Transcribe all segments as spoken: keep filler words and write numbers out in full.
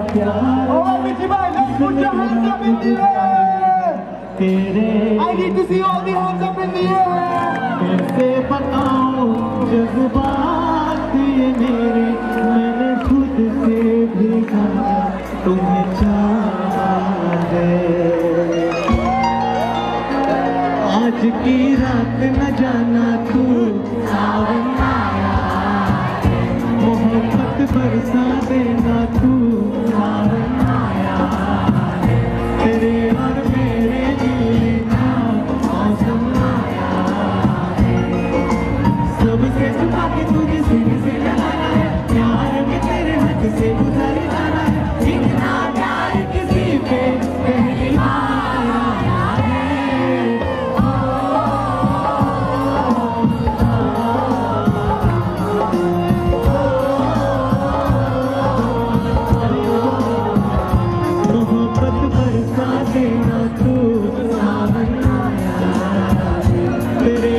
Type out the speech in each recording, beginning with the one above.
प्यार। Oh, Richie bhai, let's put your hands up in the air. तेरे I need to see all the hands up in the air. कैसे बताऊं जज्बात ये मेरे, मैंने खुद से भी कहा तुम्हें चाहा है। आज की रात न जाना तू सावन आया है, मोहब्बत बरसा देना तू सावन आया है। तेरे और मेरे दिल का मौसम आया है, सबसे छुपा के तुझे सीने से लगाना है, प्यार में तेरे हाथ से गुजर जाना है। इतना प्यार किसी पे पहली बार आया है। मोहब्बत बरसा देना तू सावन आया है, तेरे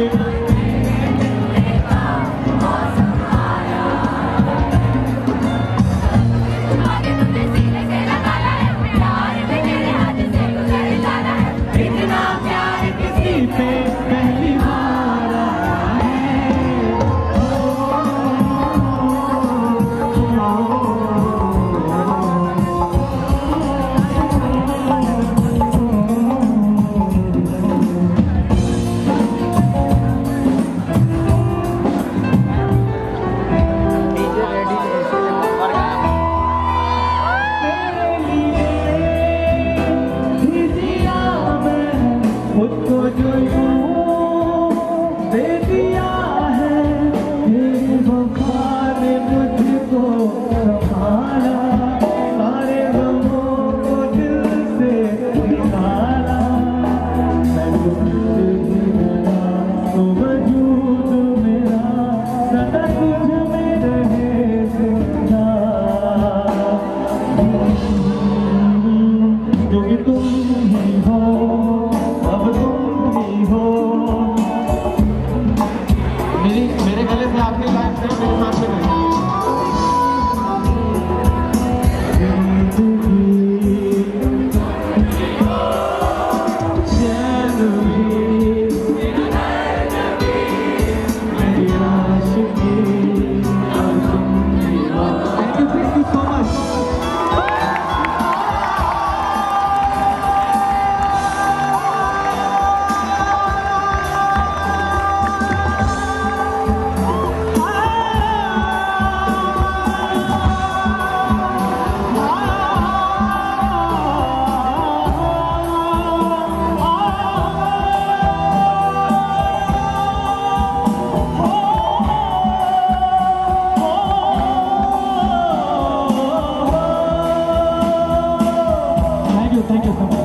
इतना प्यार किसी पे पहली बार आया है। मुझको जो यूं दे दिया है, तेरी वफा ने मुझको संभाला, सारे गमों को दिल से निकाला। मैं तुझसे भी डरा तो वजूद मेरा सदा तुझ में रहे जिंदा, क्योंकि तुम ही हो, अब तुम ही हो। मेरी मेरे गले से आपकी लाइन से मेरे साथ में Thank you, thank you so much.